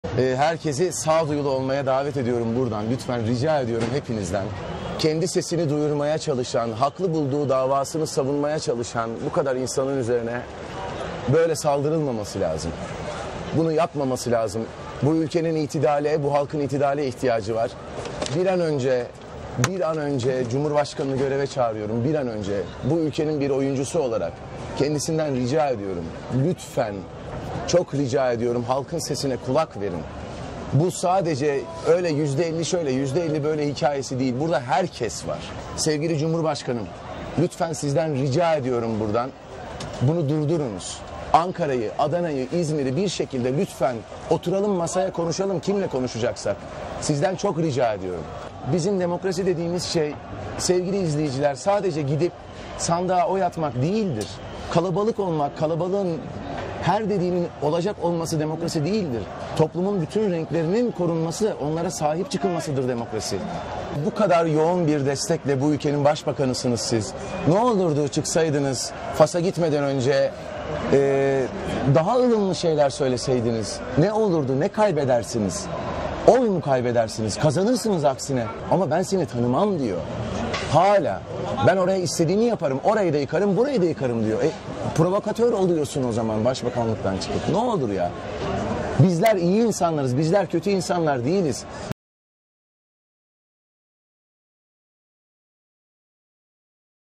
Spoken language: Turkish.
Herkesi sağduyulu olmaya davet ediyorum buradan. Lütfen rica ediyorum hepinizden. Kendi sesini duyurmaya çalışan, haklı bulduğu davasını savunmaya çalışan bu kadar insanın üzerine böyle saldırılmaması lazım. Bunu yapmaması lazım. Bu ülkenin itidale, bu halkın itidale ihtiyacı var. Bir an önce Cumhurbaşkanı'nı göreve çağırıyorum. Bir an önce bu ülkenin bir oyuncusu olarak kendisinden rica ediyorum. Lütfen, çok rica ediyorum, halkın sesine kulak verin. Bu sadece öyle %50 şöyle, %50 böyle hikayesi değil. Burada herkes var. Sevgili Cumhurbaşkanım, lütfen sizden rica ediyorum buradan. Bunu durdurunuz. Ankara'yı, Adana'yı, İzmir'i bir şekilde lütfen oturalım masaya konuşalım, kimle konuşacaksak. Sizden çok rica ediyorum. Bizim demokrasi dediğimiz şey, sevgili izleyiciler, sadece gidip sandığa oy atmak değildir. Kalabalık olmak, kalabalığın her dediğinin olacak olması demokrasi değildir. Toplumun bütün renklerinin korunması, onlara sahip çıkılmasıdır demokrasi. Bu kadar yoğun bir destekle bu ülkenin başbakanısınız siz. Ne olurdu çıksaydınız, Fas'a gitmeden önce daha ılımlı şeyler söyleseydiniz. Ne olurdu, ne kaybedersiniz? Oy mu kaybedersiniz? Kazanırsınız aksine. Ama ben seni tanımam diyor. Hala. Ben oraya istediğimi yaparım. Orayı da yıkarım, burayı da yıkarım diyor. Provokatör oluyorsun o zaman başbakanlıktan çıkıp. Ne olur ya. Bizler iyi insanlarız. Bizler kötü insanlar değiliz.